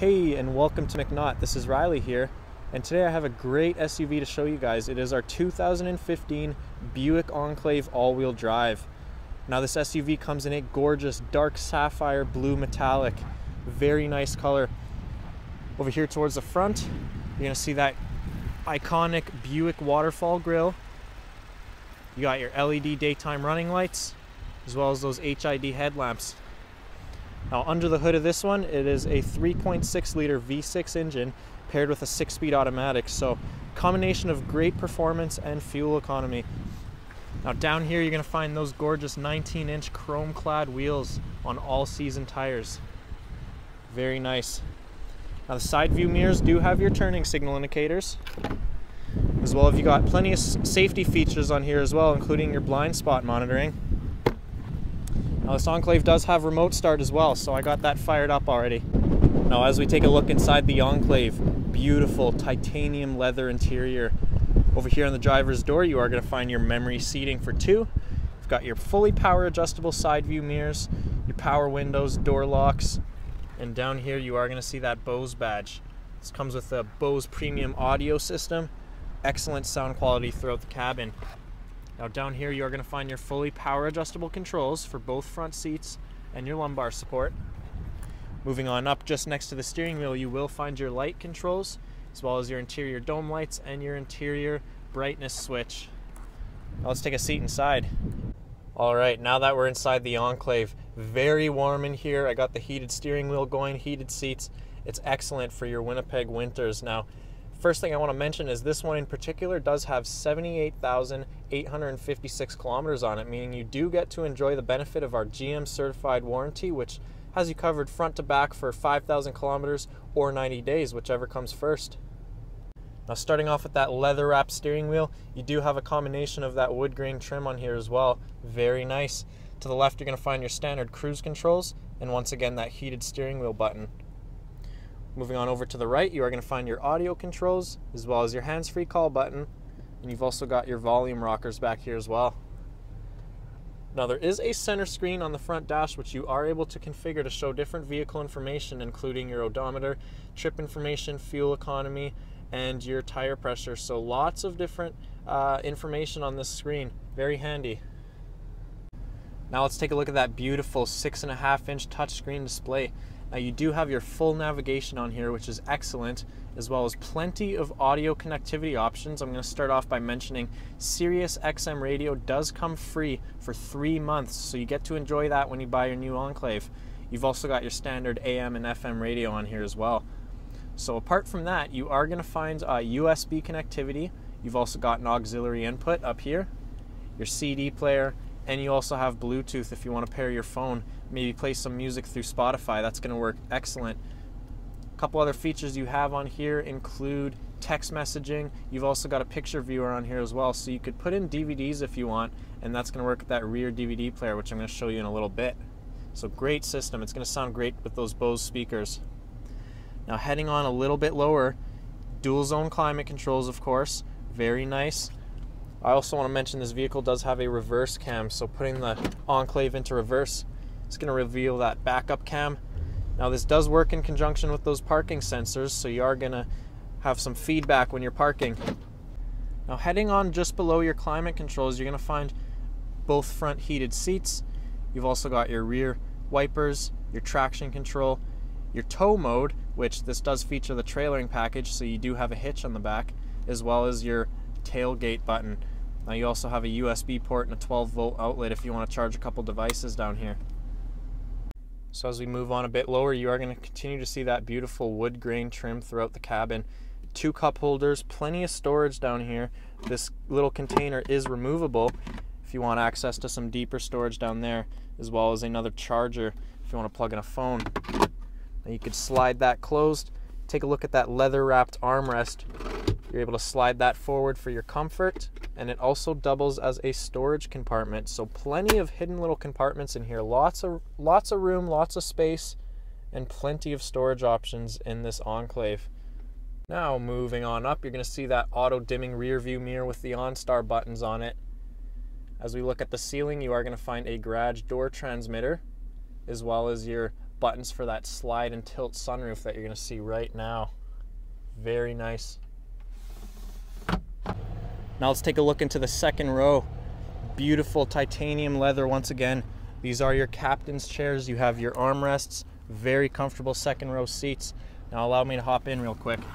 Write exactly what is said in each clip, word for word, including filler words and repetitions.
Hey, and welcome to McNaught. This is Riley here, and today I have a great S U V to show you guys. It is our two thousand fifteen Buick Enclave all-wheel drive. Now this S U V comes in a gorgeous dark sapphire blue metallic, very nice color. Over here towards the front, you're gonna see that iconic Buick waterfall grille. You got your L E D daytime running lights, as well as those H I D headlamps. Now under the hood of this one, it is a three point six liter V six engine paired with a six speed automatic, so combination of great performance and fuel economy. Now down here you're going to find those gorgeous nineteen inch chrome clad wheels on all season tires. Very nice. Now the side view mirrors do have your turning signal indicators. As well, if you got plenty of safety features on here as well, including your blind spot monitoring. Now this Enclave does have remote start as well, so I got that fired up already. Now as we take a look inside the Enclave, beautiful titanium leather interior. Over here on the driver's door, you are going to find your memory seating for two. You've got your fully power adjustable side view mirrors, your power windows, door locks, and down here you are going to see that Bose badge. This comes with a Bose premium audio system, excellent sound quality throughout the cabin. Now down here you are going to find your fully power adjustable controls for both front seats and your lumbar support. Moving on up, just next to the steering wheel, you will find your light controls, as well as your interior dome lights and your interior brightness switch. Now let's take a seat inside. Alright, now that we're inside the Enclave, very warm in here. I got the heated steering wheel going, heated seats. It's excellent for your Winnipeg winters. Now, first thing I want to mention is this one in particular does have seventy-eight thousand eight hundred fifty-six kilometers on it, meaning you do get to enjoy the benefit of our G M certified warranty, which has you covered front to back for five thousand kilometers or ninety days, whichever comes first. Now starting off with that leather wrapped steering wheel, you do have a combination of that wood grain trim on here as well. Very nice. To the left you're going to find your standard cruise controls, and once again that heated steering wheel button. Moving on over to the right, you are going to find your audio controls, as well as your hands-free call button, and you've also got your volume rockers back here as well. Now there is a center screen on the front dash which you are able to configure to show different vehicle information, including your odometer, trip information, fuel economy, and your tire pressure. So lots of different uh, information on this screen. Very handy. Now let's take a look at that beautiful six and a half inch touchscreen display. Now you do have your full navigation on here, which is excellent, as well as plenty of audio connectivity options. I'm going to start off by mentioning Sirius X M radio does come free for three months, so you get to enjoy that when you buy your new Enclave. You've also got your standard A M and F M radio on here as well. So apart from that, you are going to find uh, U S B connectivity. You've also got an auxiliary input up here, your C D player, and you also have Bluetooth if you want to pair your phone, maybe play some music through Spotify. That's going to work excellent. A couple other features you have on here include text messaging. You've also got a picture viewer on here as well, so you could put in D V Ds if you want, and that's going to work with that rear D V D player, which I'm going to show you in a little bit. So great system. It's going to sound great with those Bose speakers. Now heading on a little bit lower, dual zone climate controls, of course. Very nice. I also want to mention this vehicle does have a reverse cam, so putting the Enclave into reverse, it's going to reveal that backup cam. Now this does work in conjunction with those parking sensors, so you are going to have some feedback when you're parking. Now heading on just below your climate controls, you're going to find both front heated seats. You've also got your rear wipers, your traction control, your tow mode, which this does feature the trailering package, so you do have a hitch on the back, as well as your tailgate button. Now you also have a U S B port and a twelve volt outlet if you want to charge a couple devices down here. So as we move on a bit lower, you are going to continue to see that beautiful wood grain trim throughout the cabin. Two cup holders, plenty of storage down here. This little container is removable if you want access to some deeper storage down there, as well as another charger if you want to plug in a phone. Now you could slide that closed. Take a look at that leather wrapped armrest. You're able to slide that forward for your comfort, and it also doubles as a storage compartment. So plenty of hidden little compartments in here. Lots of lots of room, lots of space, and plenty of storage options in this Enclave. Now moving on up, you're going to see that auto dimming rear view mirror with the OnStar buttons on it. As we look at the ceiling, you are going to find a garage door transmitter, as well as your buttons for that slide and tilt sunroof that you're going to see right now. Very nice. Now let's take a look into the second row. Beautiful titanium leather once again. These are your captain's chairs. You have your armrests, very comfortable second row seats. Now allow me to hop in real quick.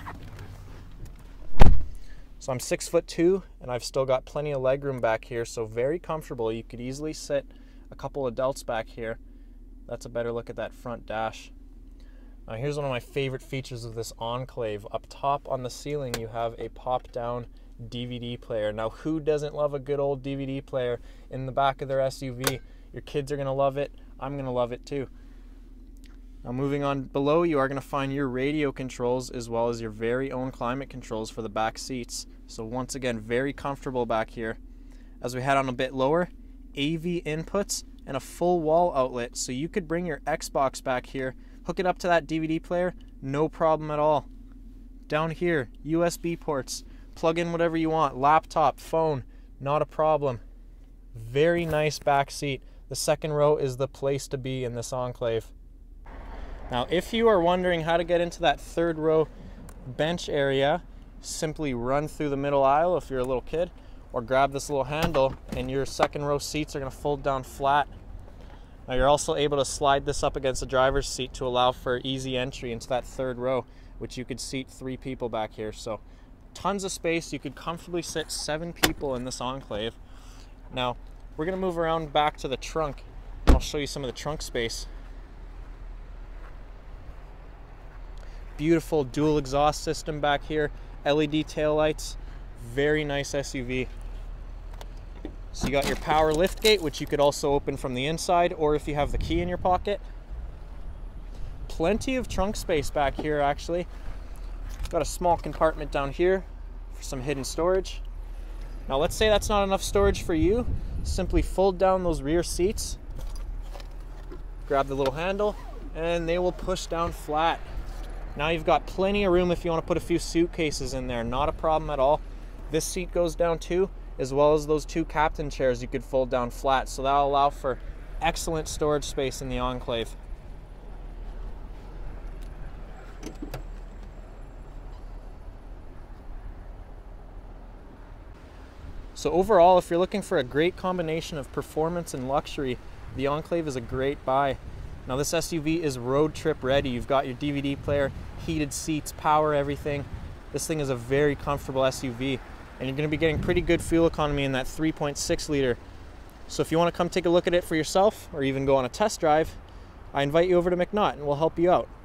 So I'm six foot two and I've still got plenty of leg room back here, so very comfortable. You could easily sit a couple adults back here. That's a better look at that front dash. Now here's one of my favorite features of this Enclave. Up top on the ceiling you have a pop down D V D player. Now who doesn't love a good old D V D player in the back of their S U V? Your kids are gonna love it. I'm gonna love it too. Now moving on below, you are going to find your radio controls as well as your very own climate controls for the back seats. So once again, very comfortable back here. As we head on a bit lower, A V inputs and a full wall outlet. So you could bring your Xbox back here, hook it up to that D V D player, no problem at all. Down here, U S B ports, plug in whatever you want, laptop, phone, not a problem. Very nice back seat. The second row is the place to be in this Enclave. Now, if you are wondering how to get into that third row bench area, simply run through the middle aisle if you're a little kid, or grab this little handle and your second row seats are going to fold down flat. Now you're also able to slide this up against the driver's seat to allow for easy entry into that third row, which you could seat three people back here. So tons of space. You could comfortably sit seven people in this Enclave. Now we're going to move around back to the trunk and I'll show you some of the trunk space. Beautiful dual exhaust system back here, L E D taillights, very nice S U V. So you got your power lift gate, which you could also open from the inside, or if you have the key in your pocket. Plenty of trunk space back here actually. Got a small compartment down here for some hidden storage. Now let's say that's not enough storage for you. Simply fold down those rear seats, grab the little handle, and they will push down flat. Now you've got plenty of room if you want to put a few suitcases in there, not a problem at all. This seat goes down too, as well as those two captain chairs you could fold down flat, so that'll allow for excellent storage space in the Enclave. So overall, if you're looking for a great combination of performance and luxury, the Enclave is a great buy. Now this S U V is road trip ready. You've got your D V D player, heated seats, power, everything. This thing is a very comfortable S U V and you're going to be getting pretty good fuel economy in that three point six liter. So if you want to come take a look at it for yourself or even go on a test drive, I invite you over to McNaught and we'll help you out.